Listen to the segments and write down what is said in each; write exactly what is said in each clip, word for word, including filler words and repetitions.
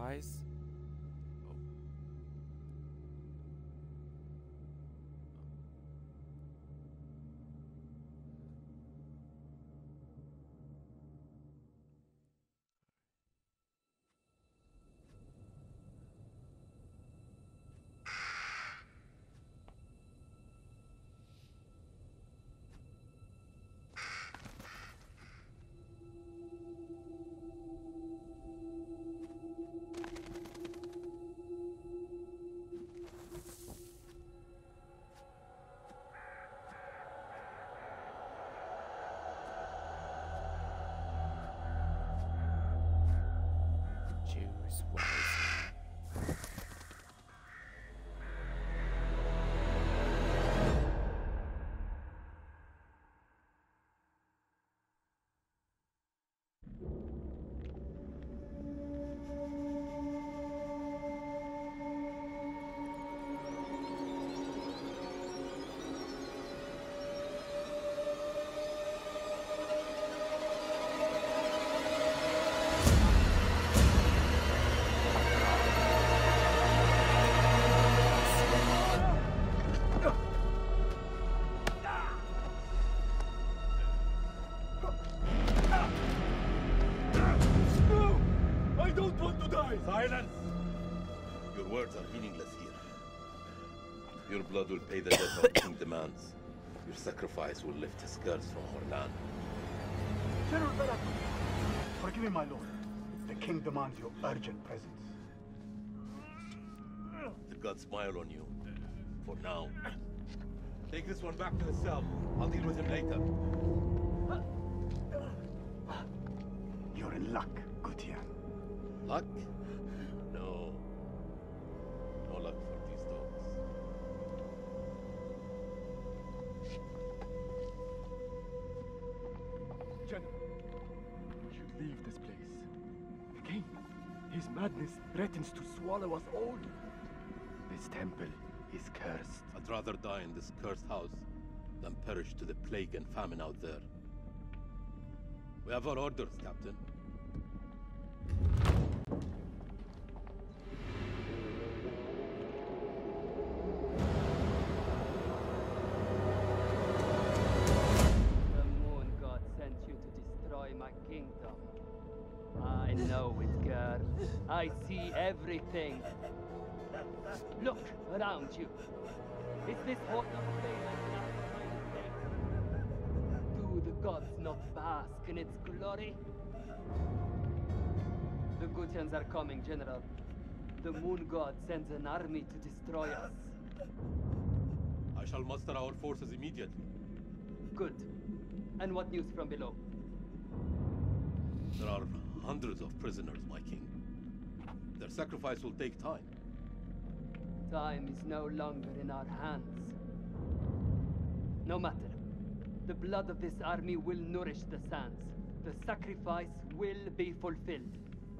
sacrifice. Oh. Choose wisely. Silence! Your words are meaningless here. Your blood will pay the debt our king demands. Your sacrifice will lift his curse from our land. General Baratheon, forgive me, my lord. The king demands your urgent presence. The gods smile on you. For now. Take this one back to the cell. I'll deal with him later. You're in luck, Gutian. Luck? No. No luck for these dogs. General, we should leave this place. The king, his madness threatens to swallow us all. This temple is cursed. I'd rather die in this cursed house than perish to the plague and famine out there. We have our orders, Captain. The moon god sent you to destroy my kingdom. I know it, girl. I see everything. Look around you. Is this what the Do the gods not bask in its glory? The Gutians are coming, General. The moon god sends an army to destroy us. I shall muster our forces immediately. Good. And what news from below? There are hundreds of prisoners, my king. Their sacrifice will take time. Time is no longer in our hands. No matter. The blood of this army will nourish the sands. The sacrifice will be fulfilled.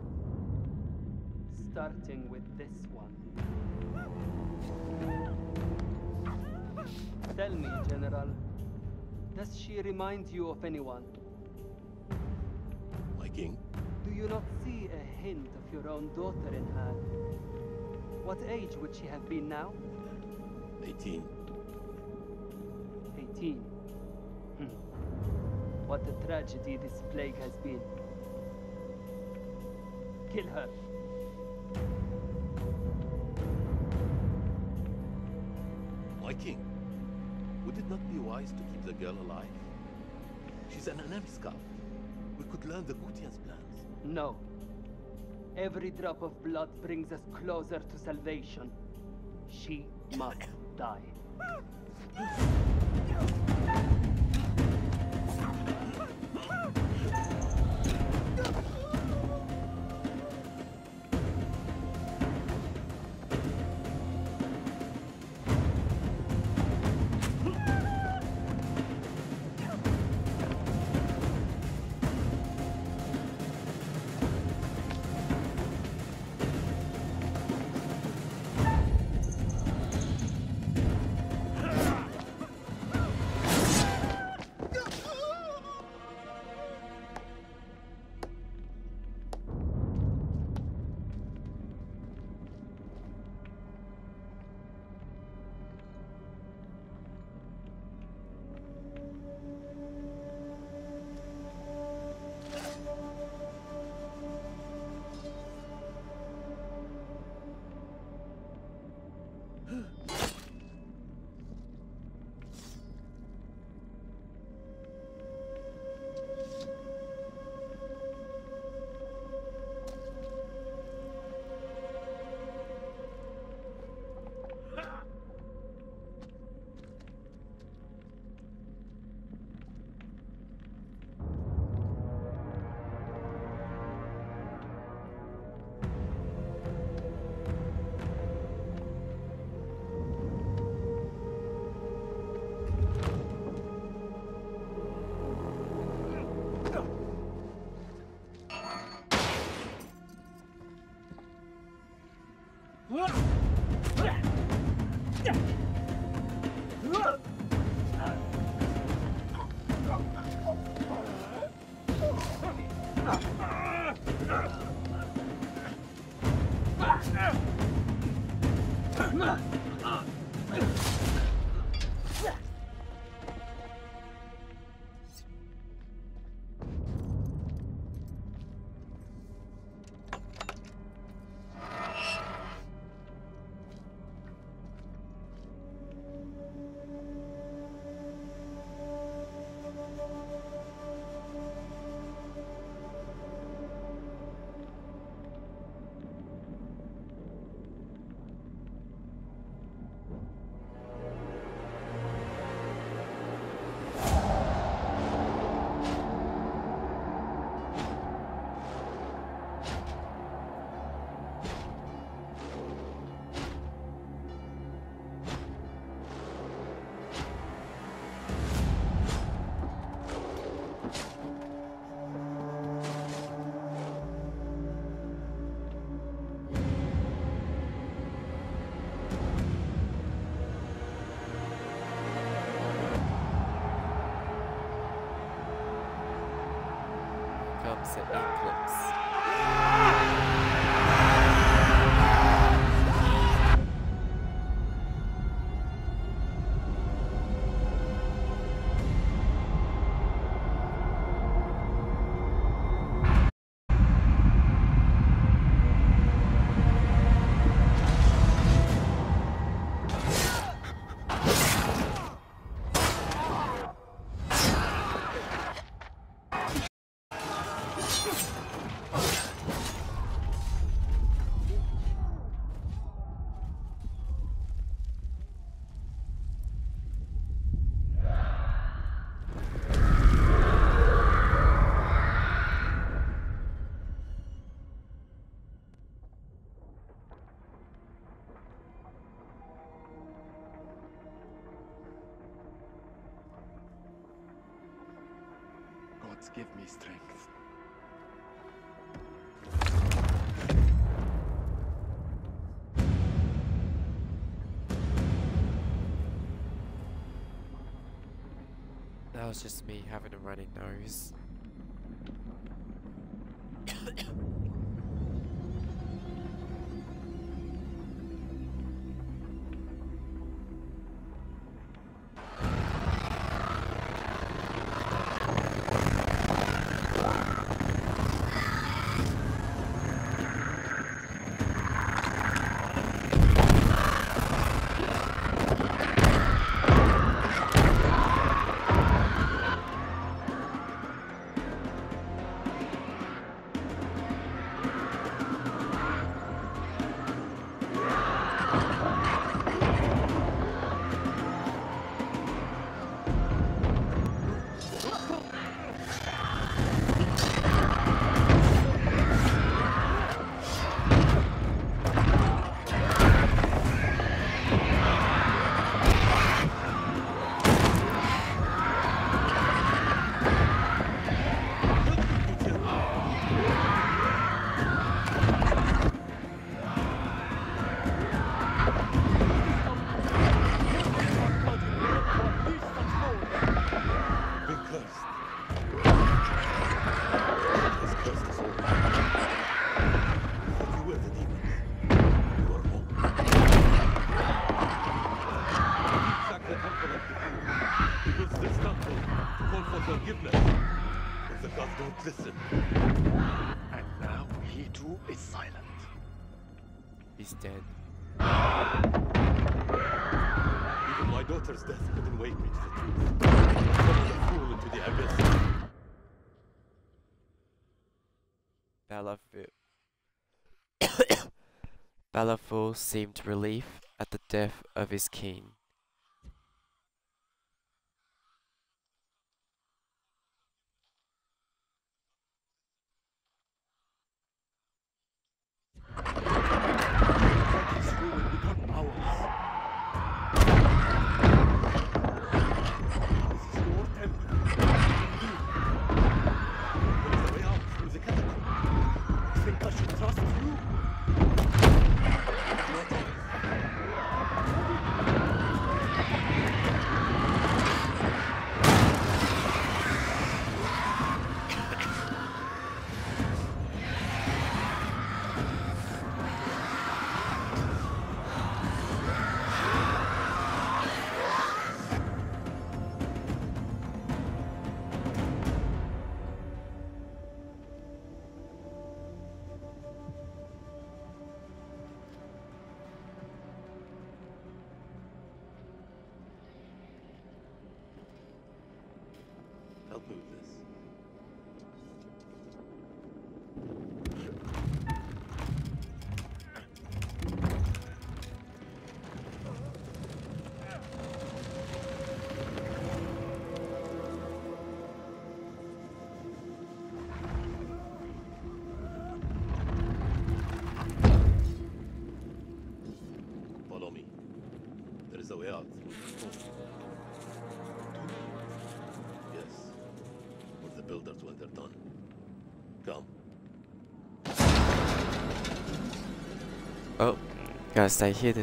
Starting with this one. Tell me, General, does she remind you of anyone? My king? Do you not see a hint of your own daughter in her? What age would she have been now? Eighteen. Eighteen. Hmm. What a tragedy this plague has been. Kill her. My king, would it not be wise to keep the girl alive? She's an enemy scout. We could learn the Gutian's plans. No. Every drop of blood brings us closer to salvation. She must die. Comes the eclipse. Gods, give me strength. That was just me having a runny nose. Listen. And now he too is silent. He's dead. Even my daughter's death couldn't wake me to the truth. Follow the fool into the abyss. Belaful. Belaful seemed relief at the death of his king. me with this. Follow me. There is a way out through this tomb. Yes. For the builders when they're done. Come. Oh, gotta stay hidden.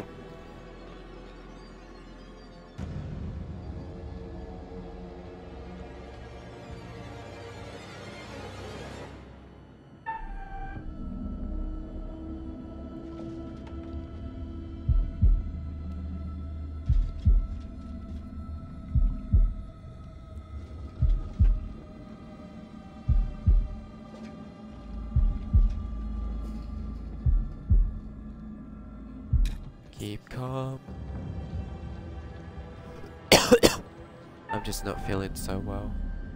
Keep calm. I'm just not feeling so well.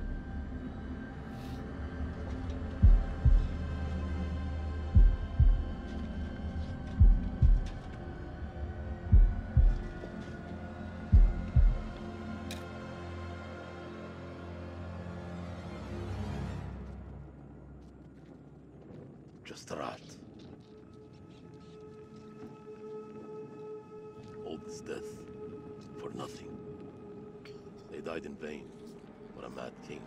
Just a rat. All this death for nothing. They died in vain for a mad king.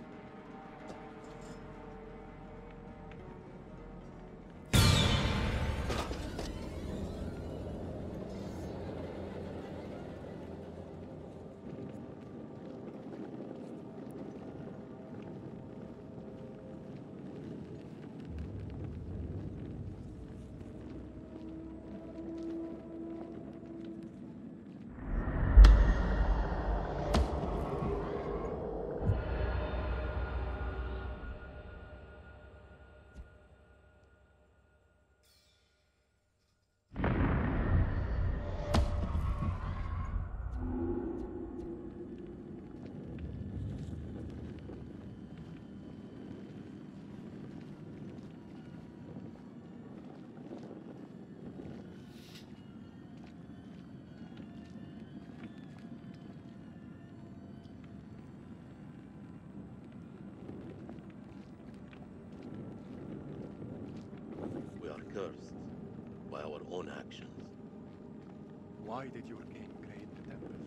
Cursed by our own actions. Why did your king create the temples?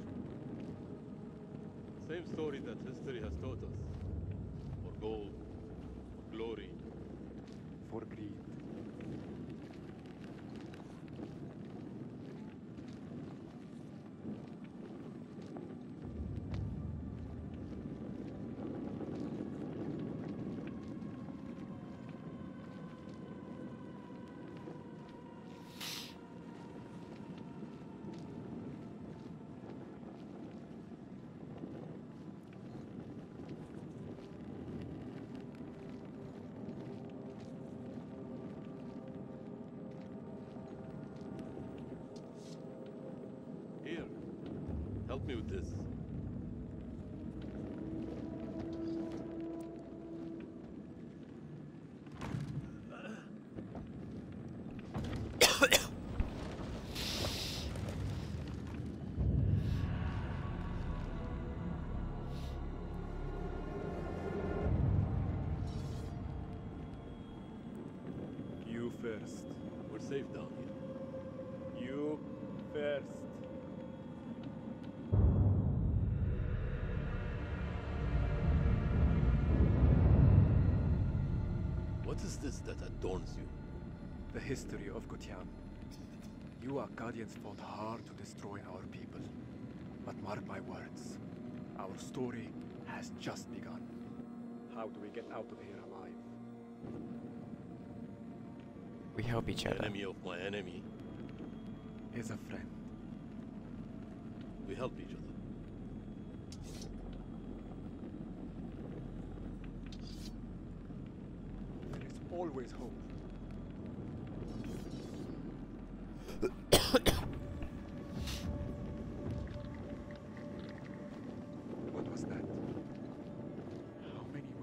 Same story that history has taught us. For gold, for glory. For greed. Here, help me with this. You first. We're safe down here. You first. What is this that adorns you? The history of Gutian. You Akkadians fought hard to destroy our people. But mark my words, our story has just begun. How do we get out of here alive? We help each The other. enemy of my enemy. Is a friend. We help each other. There is always hope. What was that? How many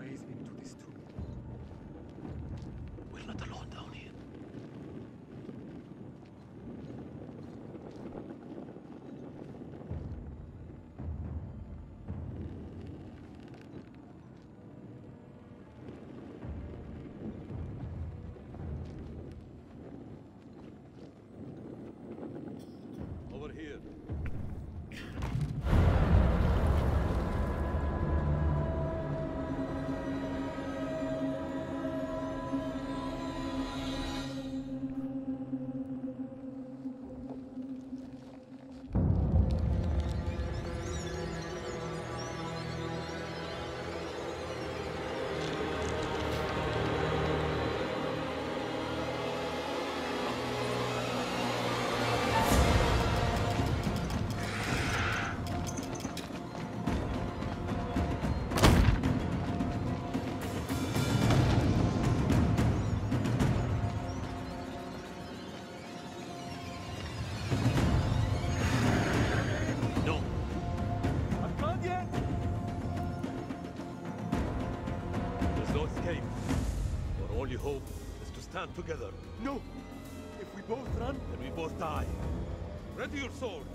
stand together. No! If we both run, Then we both die. Ready your sword.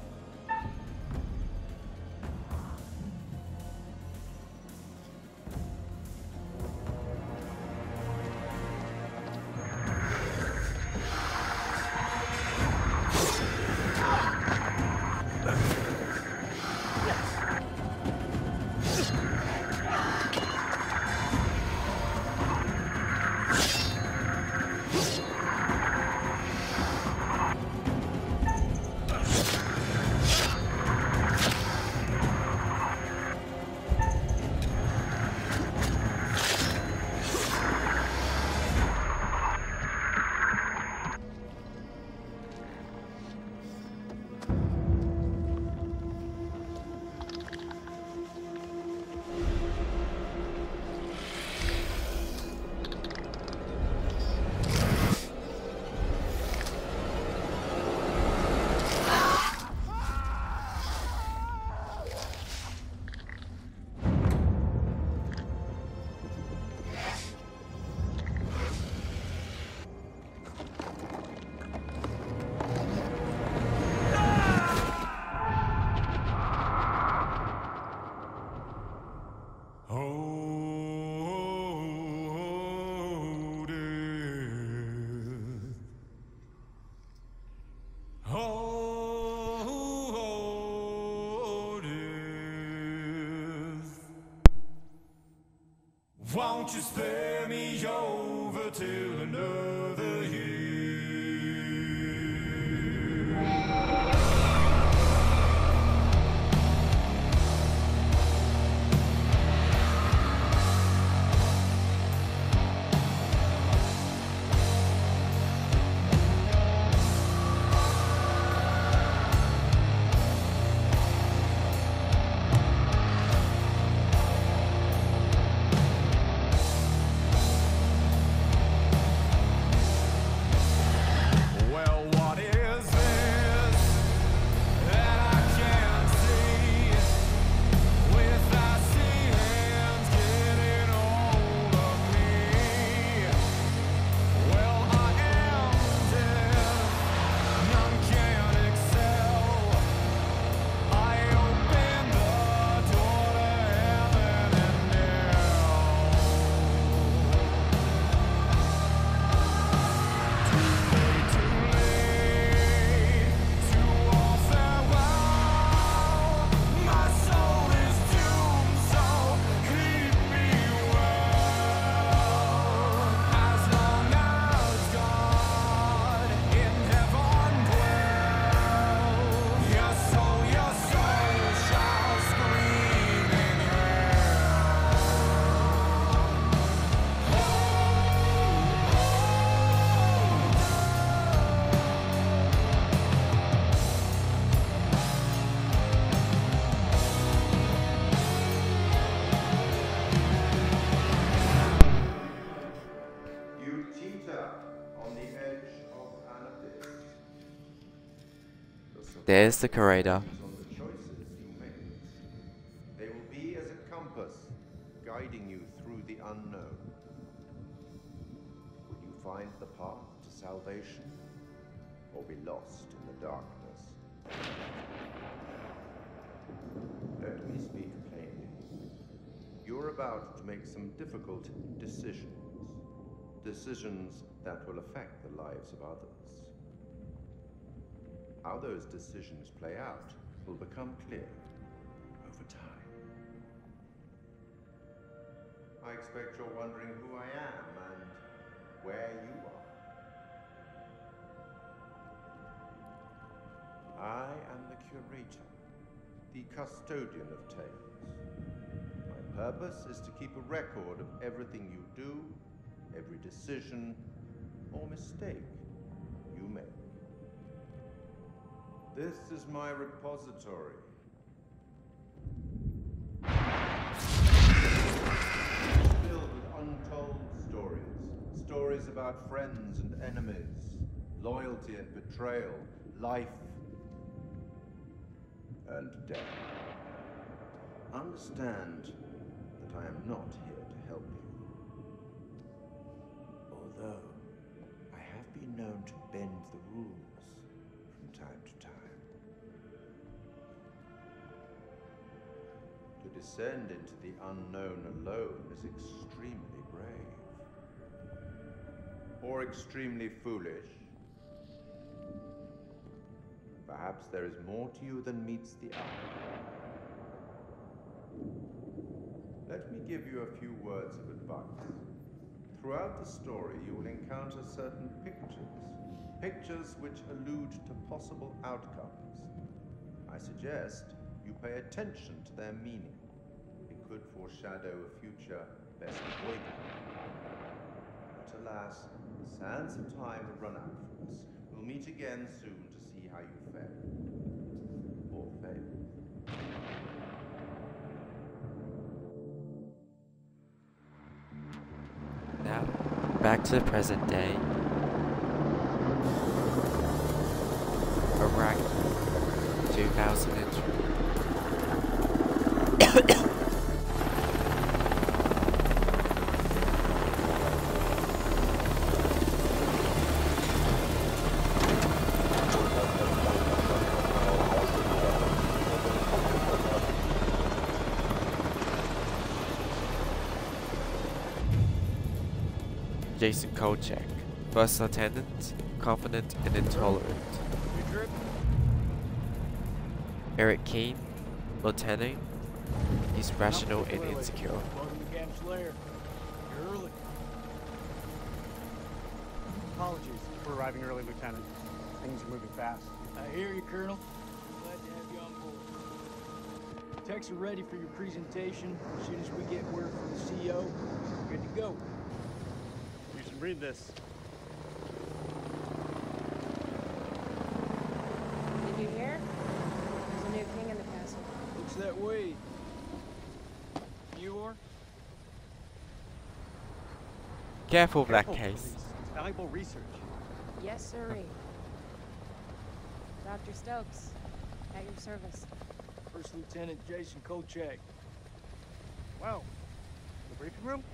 Won't you spare me over till another year? There's the curator. On the choices you make. They will be as a compass, guiding you through the unknown. Will you find the path to salvation, or be lost in the darkness? Let me speak plainly. You're about to make some difficult decisions. Decisions that will affect the lives of others. How those decisions play out will become clear over time. I expect you're wondering who I am and where you are. I am the curator, the custodian of tales. My purpose is to keep a record of everything you do, every decision or mistake you make. This is my repository. Filled with untold stories. Stories about friends and enemies, loyalty and betrayal, life and death. Understand that I am not here to help you. Although known to bend the rules from time to time. To descend into the unknown alone is extremely brave. Or extremely foolish. Perhaps there is more to you than meets the eye. Let me give you a few words of advice. Throughout the story, you will encounter certain pictures. Pictures which allude to possible outcomes. I suggest you pay attention to their meaning. It could foreshadow a future best avoided. But alas, the sands of time have run out for us. We'll meet again soon to see how you fare. Or fail. Now, back to the present day. Iraq, two thousand three. Jason Kolchak, First Lieutenant, confident and intolerant. Eric Keane, Lieutenant, he's rational and insecure. Welcome to Camp Slayer. You're early. Apologies for arriving early, Lieutenant. Things are moving fast. I hear you, Colonel. Glad to have you on board. Techs are ready for your presentation. As soon as we get word from the C E O, we're good to go. You should read this. Did you hear? There's a new king in the castle. Looks that way. You are? Careful of that Careful, case. please. It's valuable research. Yes, sirree. Doctor Stokes, at your service. First Lieutenant Jason Kolchak. Wow. The briefing room?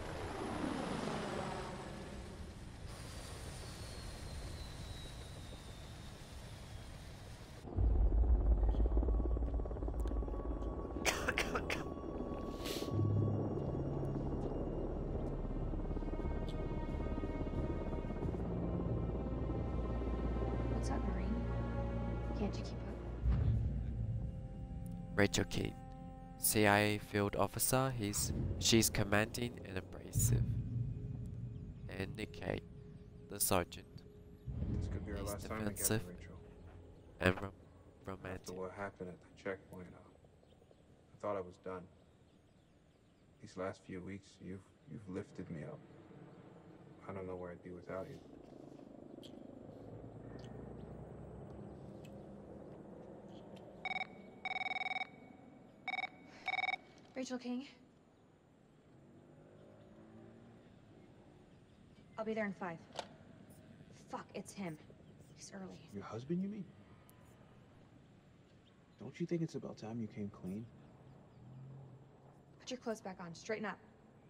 What's up, Marine? Can't you keep up? Rachel Keane, C I A field officer, he's she's commanding and abrasive. And Nick Kay, the sergeant, This could be our He's last time defensive. together, Rachel. and rom After romantic. what happened at the checkpoint, uh, I thought I was done. These last few weeks, you've you've lifted me up. I don't know where I'd be without you. Rachel King. I'll be there in five. Fuck, it's him. He's early. Your husband, you mean? Don't you think it's about time you came clean? Put your clothes back on. Straighten up.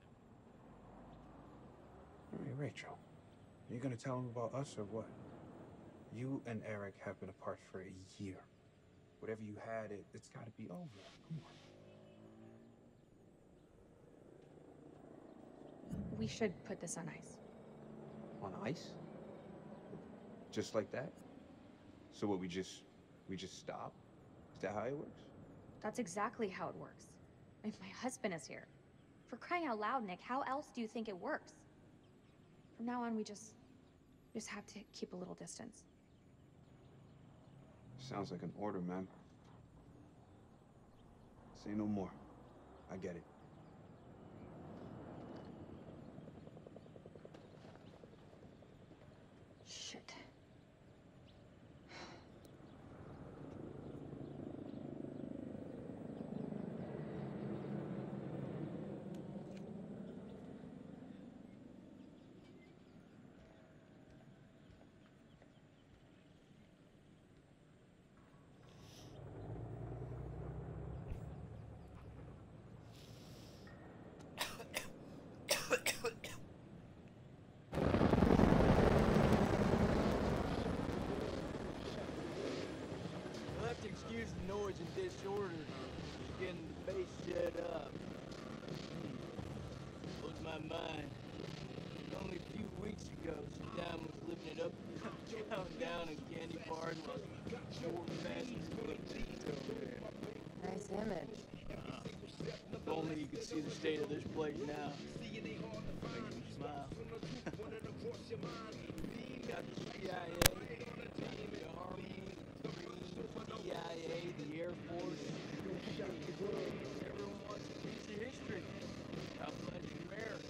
Hey, Rachel, are you gonna tell him about us or what? You and Eric have been apart for a year. Whatever you had, it, it's gotta be over. Come on. We should put this on ice. On ice? Just like that? So what, we just, we just stop? Is that how it works? That's exactly how it works. If my husband is here. For crying out loud, Nick, how else do you think it works? From now on, we just... just have to keep a little distance. Sounds like an order, ma'am. Say no more. I get it. Shit. in disorder. Just getting the base set up. Blows my mind. Only a few weeks ago, Saddam was living it up down, down in Candy Bar and short passes over there. Nice image. If only you could see the state of this place now. Makes me smile. Got the C I A, the Army, the D I A, the Air Force. Everyone wants a piece of history. God bless America.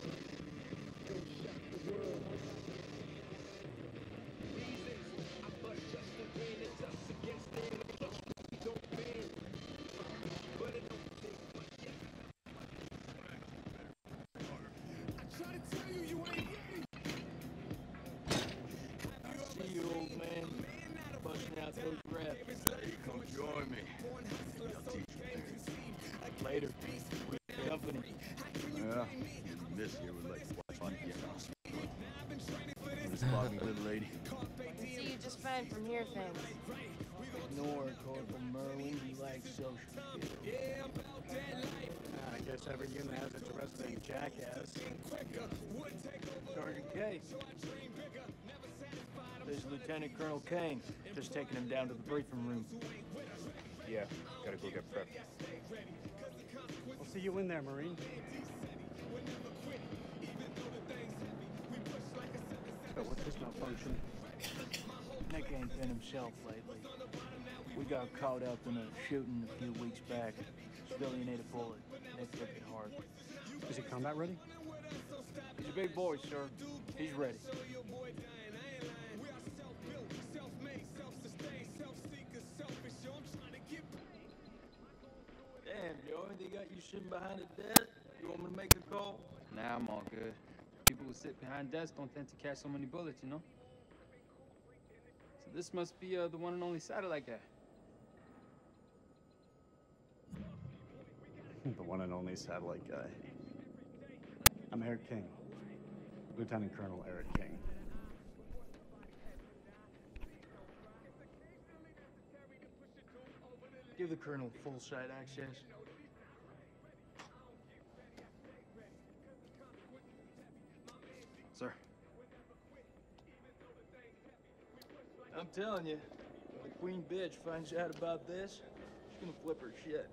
See you, old man. Busting out those reps. Hey, come join me. I'll teach you things. Later. Good company. Yeah. This here would like to watch fun again. Want to spot me, little lady? I see you just fine from here, thanks. Ignore Corporal Merlin. He likes social skills. Ah, I guess every human has its resident jackass. Sergeant K. This is Lieutenant Colonel Kane. Just taking him down to the briefing room. Yeah, gotta go get prepped. I'll see you in there, Marine. So what's this malfunction? Nick ain't been himself lately. We got caught up in a shooting a few weeks back. Civilian ate a bullet. Nick took it hard. Is he combat ready? He's a big boy, sir. He's ready. Damn, Joey, they got you sitting behind a desk. You want me to make a call? Nah, I'm all good. People who sit behind desks don't tend to catch so many bullets, you know? So this must be uh, the one and only satellite guy. The one and only satellite guy. I'm Eric King. Lieutenant Colonel Eric King. Give the Colonel full site access. Sir. I'm telling you, when the Queen bitch finds out about this, she's gonna flip her shit.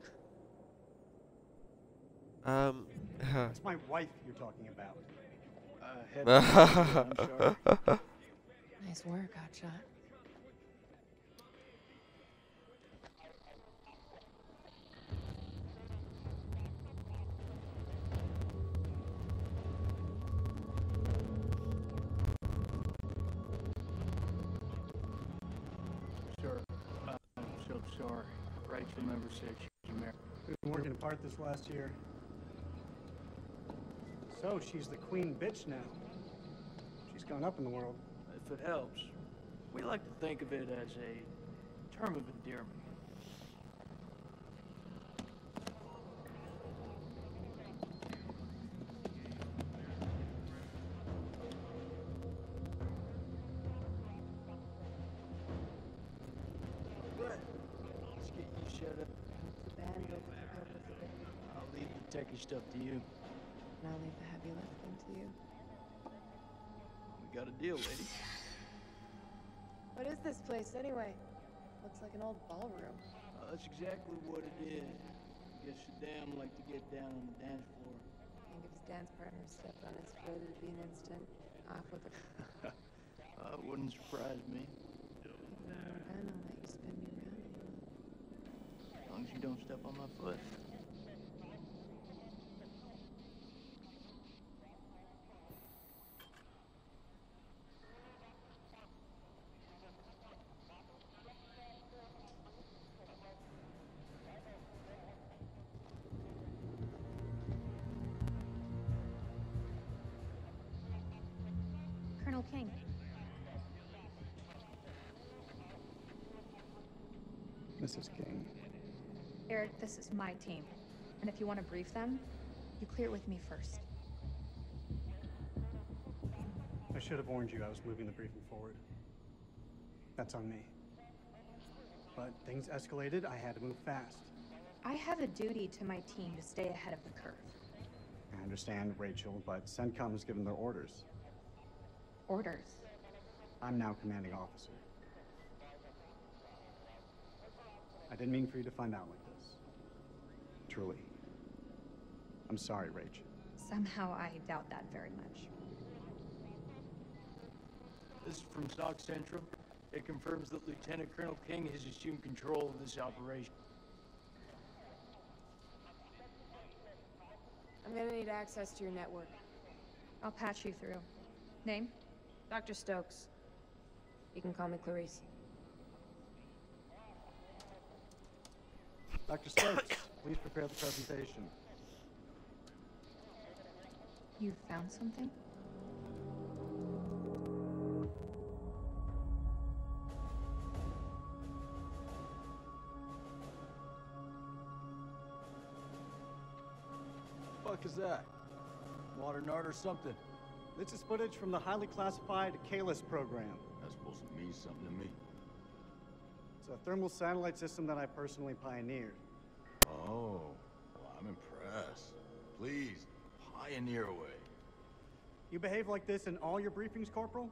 Um. It's my wife you're talking about. Uh, head I'm sorry. Nice work, Hotshot. Sir, uh, I'm so sorry. Rachel never said she was married. We've been working apart this last year. So she's the queen bitch now. She's gone up in the world. If it helps, we like to think of it as a term of endearment. Let's get you shut up. Band will pick up with the big. I'll leave the techie stuff to you. And I'll leave the heavy lifting to you. We got a deal, lady. What is this place, anyway? Looks like an old ballroom. Uh, that's exactly what it is. Guess Saddam liked to get down on the dance floor. I think if his dance partner stepped on his foot, it'd be an instant off with it. uh, wouldn't surprise me. And I'll let you spin me around a little. As long as you don't step on my foot. Colonel King. Missus King. Eric, this is my team. And if you want to brief them, you clear it with me first. I should have warned you I was moving the briefing forward. That's on me. But things escalated, I had to move fast. I have a duty to my team to stay ahead of the curve. I understand, Rachel, but CENTCOM has given their orders. Orders? I'm now commanding officer. I didn't mean for you to find out like this. Truly. I'm sorry, Rachel. Somehow I doubt that very much. This is from Stock Central. It confirms that Lieutenant Colonel King has assumed control of this operation. I'm gonna need access to your network. I'll patch you through. Name? Doctor Stokes. You can call me Clarice. Doctor Stokes, please prepare the presentation. You found something? Fuck is that? Water nard or something? This is footage from the highly classified Kalis program. That's supposed to mean something to me. It's a thermal satellite system that I personally pioneered. Oh, well, I'm impressed. Please, pioneer away. You behave like this in all your briefings, Corporal?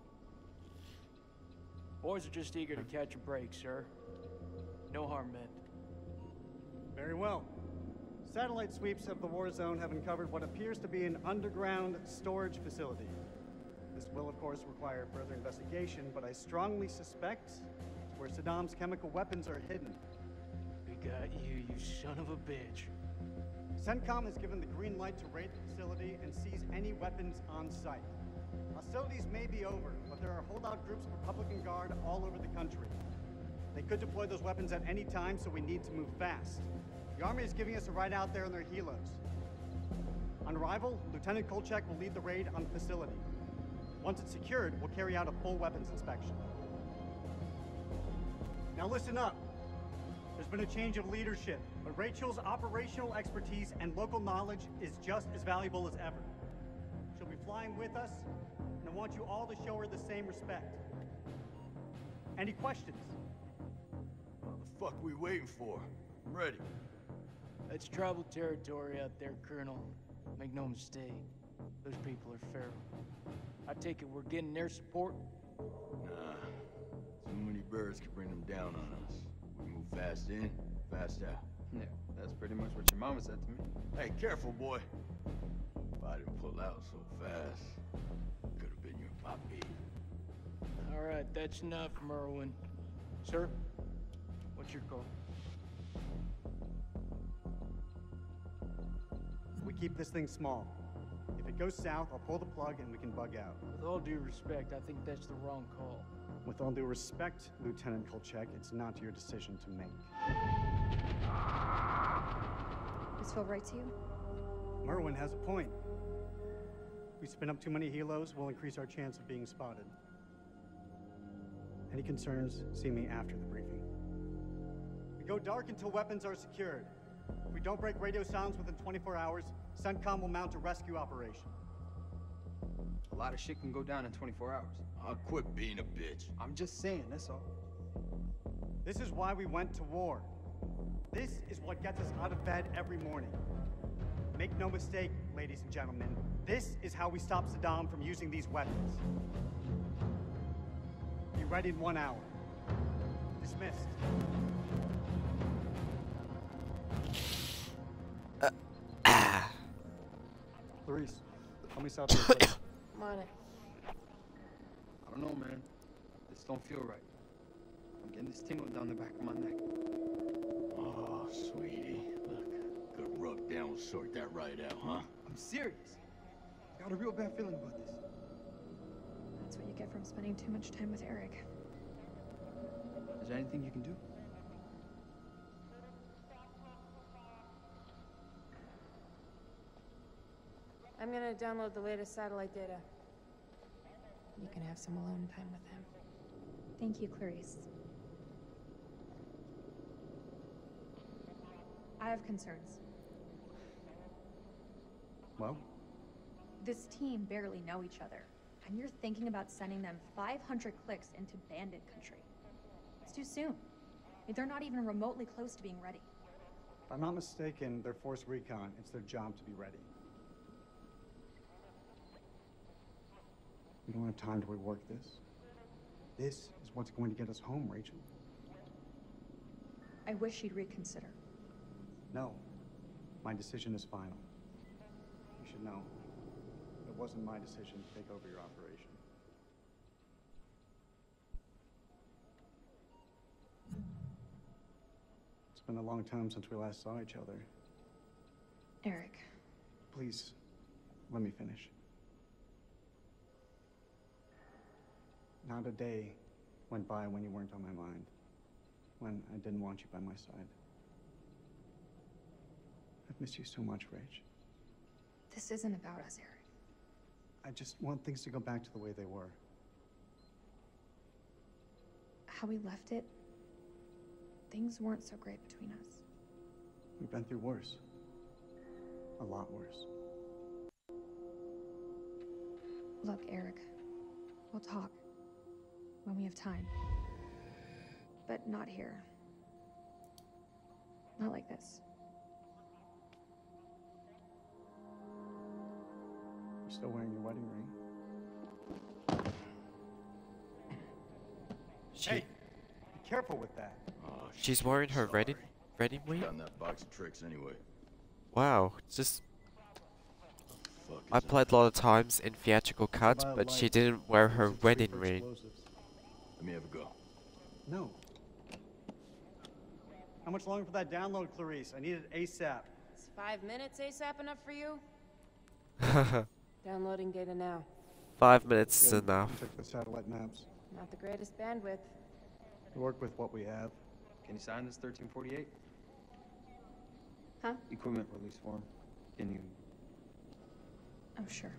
Boys are just eager to catch a break, sir. No harm meant. Very well. Satellite sweeps of the war zone have uncovered what appears to be an underground storage facility. This will, of course, require further investigation, but I strongly suspect it's where Saddam's chemical weapons are hidden. We got you, you son of a bitch. CENTCOM has given the green light to raid the facility and seize any weapons on site. Hostilities may be over, but there are holdout groups of Republican Guard all over the country. They could deploy those weapons at any time, so we need to move fast. The Army is giving us a ride out there in their helos. On arrival, Lieutenant Kolchak will lead the raid on the facility. Once it's secured, we'll carry out a full weapons inspection. Now listen up. There's been a change of leadership, but Rachel's operational expertise and local knowledge is just as valuable as ever. She'll be flying with us, and I want you all to show her the same respect. Any questions? What the fuck are we waiting for? I'm ready. That's tribal territory out there, Colonel. Make no mistake. Those people are feral. I take it we're getting their support? Nah. Too many birds could bring them down on us. We move fast in, fast out. Yeah, that's pretty much what your mama said to me. Hey, careful, boy. If I didn't pull out so fast, could have been your poppy. All right, that's enough, Merwin. Sir, what's your call? We keep this thing small. If it goes south, I'll pull the plug and we can bug out. With all due respect, I think that's the wrong call. With all due respect, Lieutenant Kolchak, it's not your decision to make. This feel right to you? Merwin has a point. If we spin up too many helos, we'll increase our chance of being spotted. Any concerns, see me after the briefing. We go dark until weapons are secured. If we don't break radio silence within twenty-four hours, CENTCOM will mount a rescue operation. A lot of shit can go down in twenty-four hours. I'll quit being a bitch. I'm just saying, that's all. This is why we went to war. This is what gets us out of bed every morning. Make no mistake, ladies and gentlemen, this is how we stop Saddam from using these weapons. Be ready in one hour. Dismissed. Clarice, help me stop here. I'm on it. I don't know, man. This don't feel right. I'm getting this tingle down the back of my neck. Oh, sweetie. Look, good rub down will sort that right out, huh? I'm serious. I got a real bad feeling about this. That's what you get from spending too much time with Eric. Is there anything you can do? I'm gonna download the latest satellite data. You can have some alone time with him. Thank you, Clarice. I have concerns. Well? This team barely know each other, and you're thinking about sending them five hundred clicks into bandit country. It's too soon. They're not even remotely close to being ready. If I'm not mistaken, they're force recon. It's their job to be ready. We don't have time to rework this. This is what's going to get us home, Rachel. I wish you'd reconsider. No. My decision is final. You should know. It wasn't my decision to take over your operation. It's been a long time since we last saw each other. Eric. Please, let me finish. Not a day went by when you weren't on my mind. When I didn't want you by my side. I've missed you so much, Rach. This isn't about us, Eric. I just want things to go back to the way they were. How we left it, things weren't so great between us. We've been through worse. A lot worse. Look, Eric, we'll talk when we have time. But not here. Not like this. You're still wearing your wedding ring. She, Hey, be careful with that. Oh, she's wearing her wedding wedding ring. Got in that box of tricks anyway. Wow, just. Fuck I is played a lot of times in theatrical cuts, About but she light, didn't wear her it's a treat wedding for ring. explosives. Let me have a go. No. How much longer for that download, Clarice? I need it ASAP. Is five minutes ASAP enough for you? Downloading data now. Five minutes is Good. enough. I took the satellite maps. Not the greatest bandwidth. We work with what we have. Can you sign this thirteen forty-eight? Huh? Equipment release form. Can you? Oh, sure.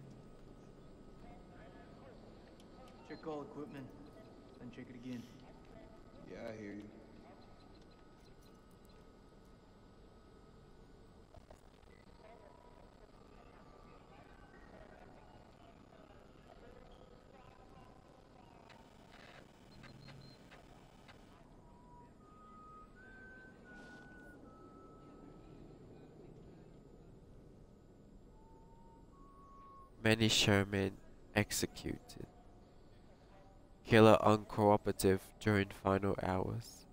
Check all equipment, then check it again. Yeah, I hear you. Many Sherman executed. Killer uncooperative during final hours.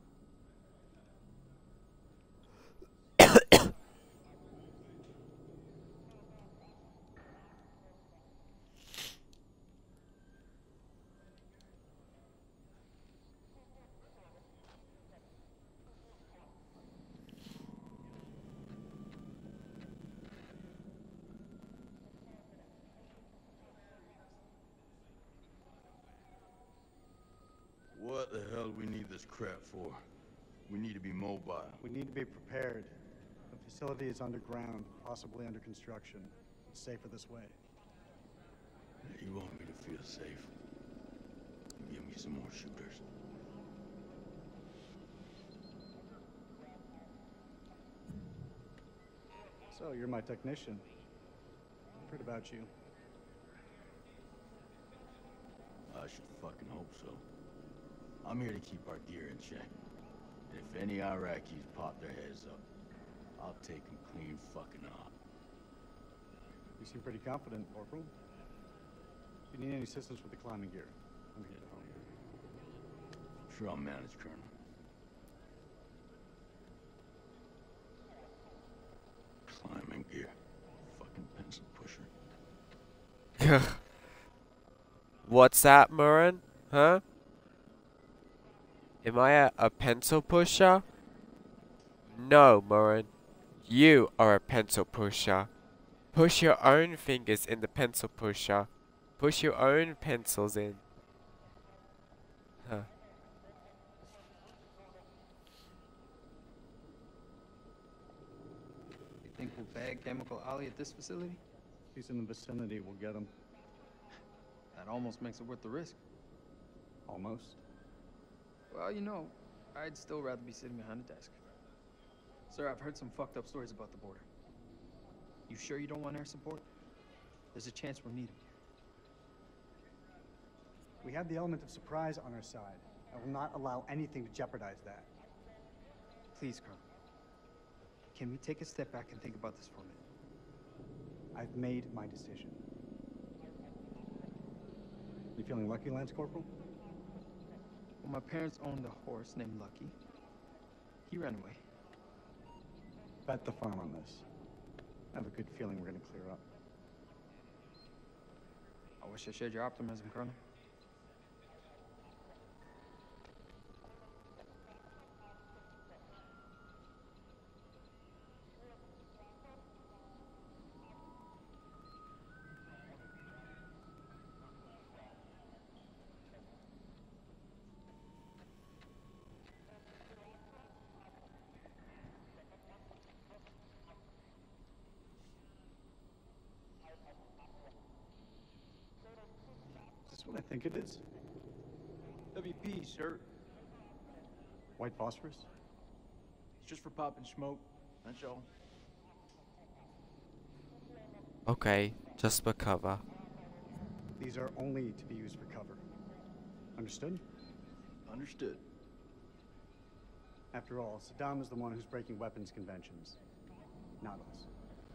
What the hell do we need this crap for? We need to be mobile. We need to be prepared. The facility is underground, possibly under construction. It's safer this way. You want me to feel safe? Give me some more shooters. So, you're my technician. I've heard about you. I should fucking hope so. I'm here to keep our gear in check. And if any Iraqis pop their heads up, I'll take them clean fucking off. You seem pretty confident, Corporal. If you need any assistance with the climbing gear, I'm here to help. Sure, I'll manage, Colonel. Climbing gear. Fucking pencil pusher. What's that, Murren? Huh? Am I a, a pencil pusher? No, Murren. You are a pencil pusher. Push your own fingers in the pencil pusher. Push your own pencils in. Huh. You think we'll bag Chemical Ali at this facility? If he's in the vicinity, we'll get him. That almost makes it worth the risk. Almost. Well, you know, I'd still rather be sitting behind a desk. Sir, I've heard some fucked up stories about the border. You sure you don't want air support? There's a chance we'll need it. We have the element of surprise on our side. I will not allow anything to jeopardize that. Please, Colonel. Can we take a step back and think about this for a minute? I've made my decision. You feeling lucky, Lance Corporal? Well, my parents owned a horse named Lucky. He ran away. Bet the farm on this. I have a good feeling we're gonna clear up. I wish I shared your optimism, Colonel. Is this what I think it is? W P, sir. White phosphorus? It's just for popping smoke. That's all. Okay, just for cover. These are only to be used for cover. Understood? Understood. After all, Saddam is the one who's breaking weapons conventions, not us.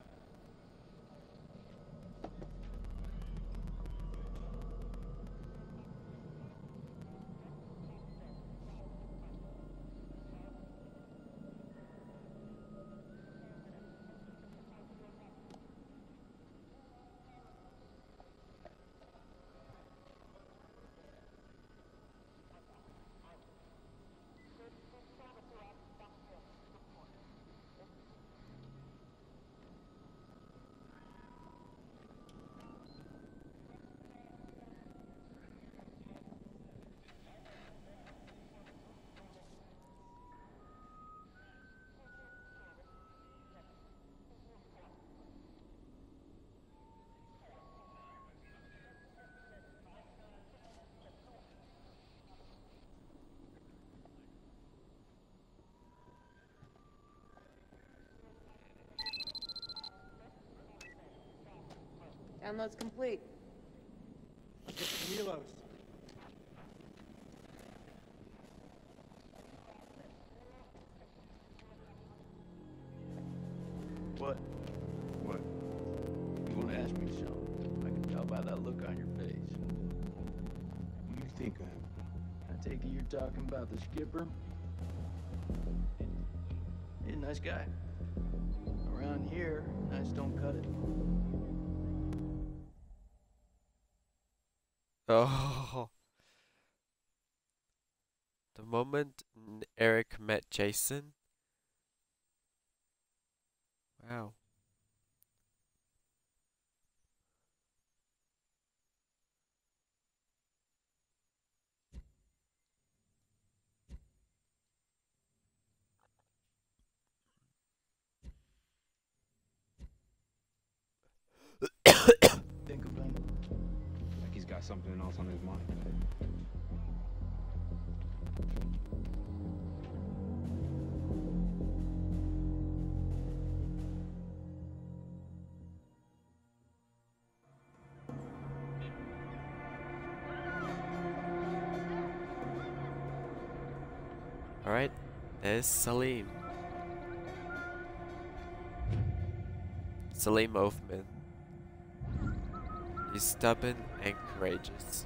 Download's complete. Get some helos. What? What? You want to ask me something? I can tell by that look on your face. What do you think of him? I take it you're talking about the skipper? He's a nice guy. Around here, nice don't cut it. Oh. The moment n- Eric met Jason. Wow. Think of him. Like he's got something else on his mind. Alright, there's Salim. Salim Othman. He's stubborn and courageous.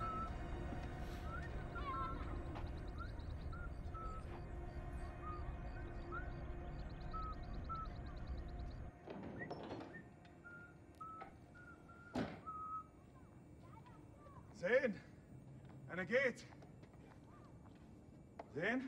Zain! And a gate! Zain?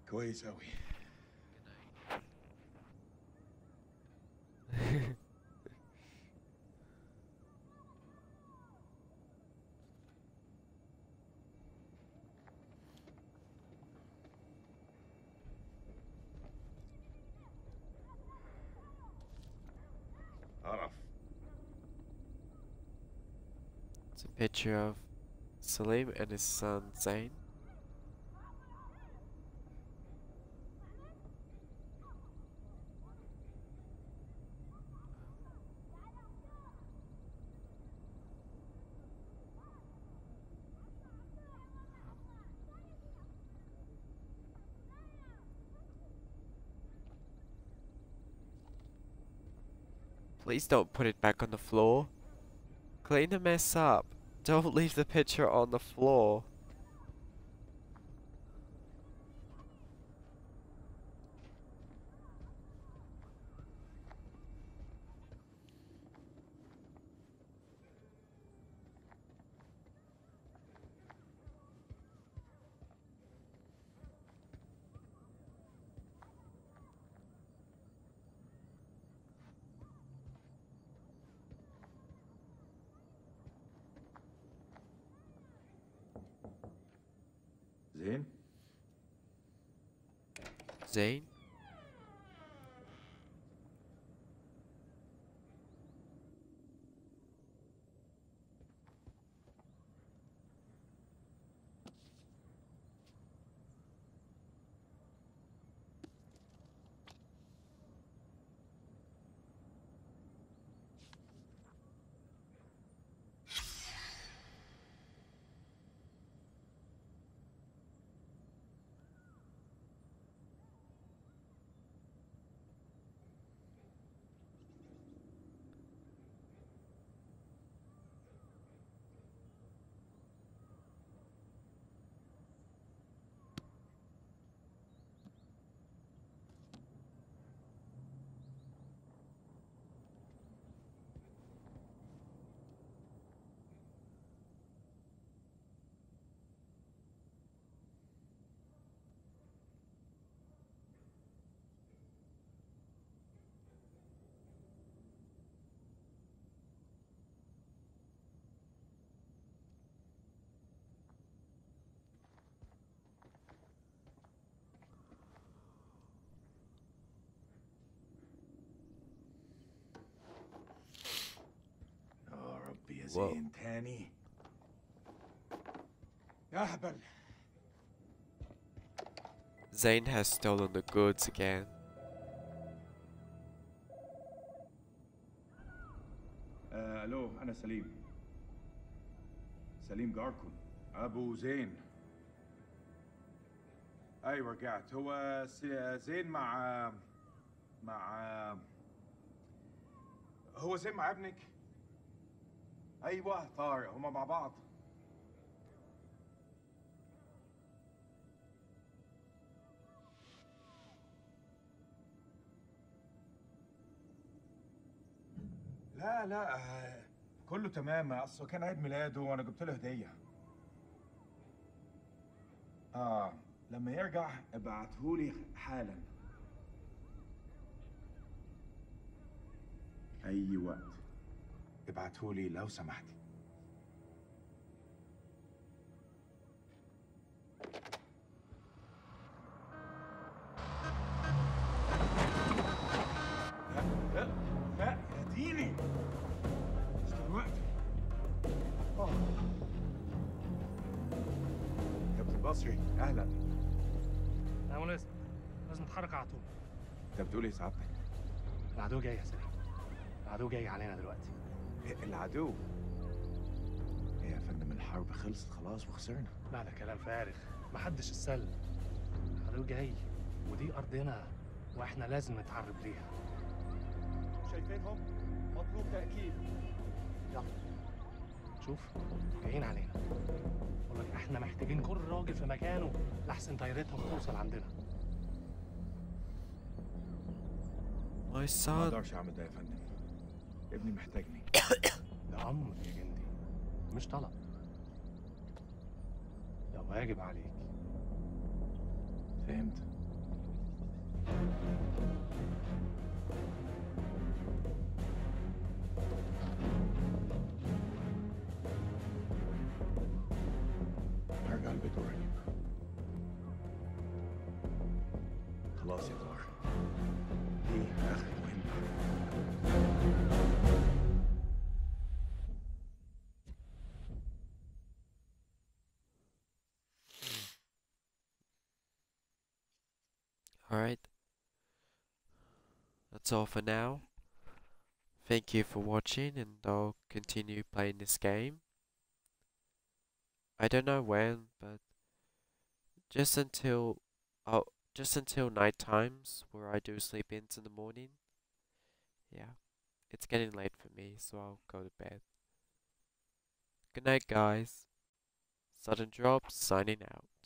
كويس أوي. عرف. It's a picture of Salim and his son Zain. Please don't put it back on the floor. Clean the mess up. Don't leave the picture on the floor. زين؟ Zain? زين تاني. يا هبل. Zain has stolen the goods again. آه، الو انا سليم. سليم جاركون ابو زين. ايوه رجعت. هو زين مع مع هو زين مع ابنك؟ ايوه طارق، هما مع بعض. لا لا آه، كله تمام. اصله كان عيد ميلاده وانا جبت له هديه. اه لما يرجع ابعتهولي حالا. اي وقت ابعتهولي لو سمحتي. لا لا لا اديني مش دلوقتي. آه. كابتن بصري اهلا. يا مناسب لازم نتحرك على طول. انت بتقول ايه سعادتك؟ العدو جاي يا سليم. العدو جاي علينا دلوقتي. العدو؟ ايه يا فندم، الحرب خلصت خلاص وخسرنا. لا ده كلام فارغ، محدش اتسلم. العدو جاي ودي ارضنا واحنا لازم نتحرب ليها. شايفينهم؟ مطلوب تأكيد. يلا شوف جايين علينا. بقول لك احنا محتاجين كل راجل في مكانه لحسن طيارتهم توصل عندنا. My son. ما اقدرش اعمل ده يا فندم. ابني محتاجني. ده امر يا جندي مش طلب. ده واجب عليك. فهمت. خلاص يا طار. دي آخر مهمة. Alright. That's all for now. Thank you for watching, and I'll continue playing this game. I don't know when, but just until oh, just until night times where I do sleep ins in the morning. Yeah, it's getting late for me, so I'll go to bed. Good night, guys. Sudden Drop signing out.